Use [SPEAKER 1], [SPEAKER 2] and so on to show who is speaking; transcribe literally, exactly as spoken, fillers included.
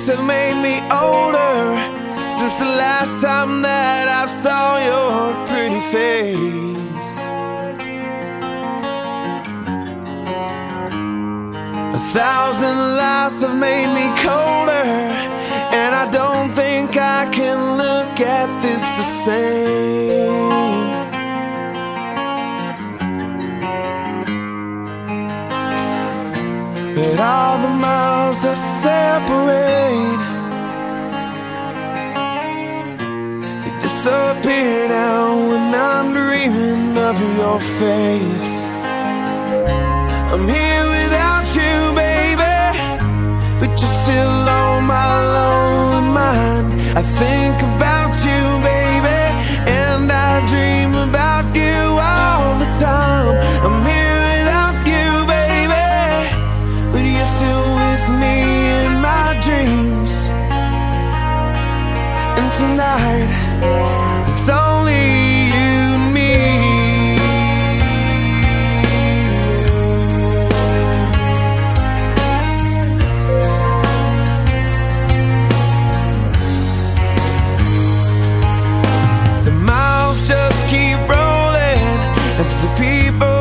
[SPEAKER 1] days have made me older since the last time that I saw your pretty face. A thousand lives have made me colder, and I don't think I can look at this the same. But all the miles that separate, they disappear now when I'm dreaming of your face. I'm here without you, baby, but you're still on my lonely mind. I think about you, baby, and I dream about you all the time. I'm here without you, baby, but you're still with me in my dreams. And tonight, it's only you and me. The miles just keep rolling as the people